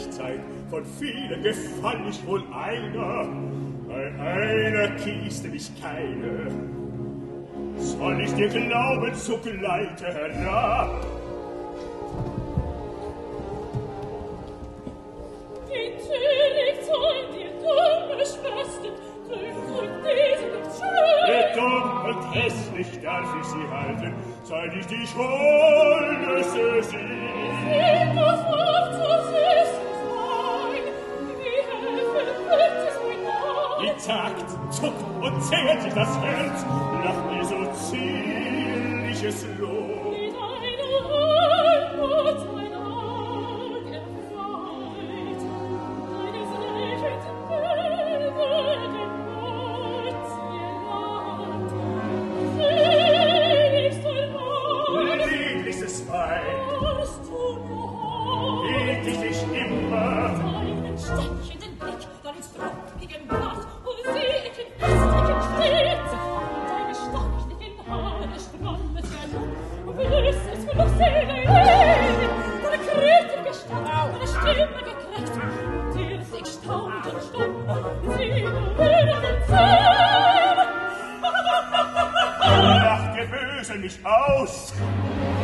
ich Zeit, von vielen gefall ich wohl einer. Bei einer kieste mich keine. Soll ich dir glauben, so gleite herab. Die Tülig sollen dir dumme Schwester, und diese nicht schön. Dumm und hässlich darf ich sie halten, seit ich die Schuldeste sie. Sie muss auch zu süß sein, wie helfen wird es mir nach. Die zackt, zuckt und zehrt sich das Herz, lacht mir so zierliches Lob. Mit einer Anmut mein Auge freit, deines Lächelns Bilder den Mut ihr Land. Seligster Mann, Lieblichstes Weib, hast du noch lieb ich dich immer. deinen stechenden Blick, deinen struppigen Bart und siechen köstlichen Schritt, deine stachlichen Haare strammet der Look und blüsses Flussseele Leben, deine krütige Stadt, deine Stimme gekriegt, dir sich staunt und stumm, sie berühren und sehen. Lacht ihr böse mich aus,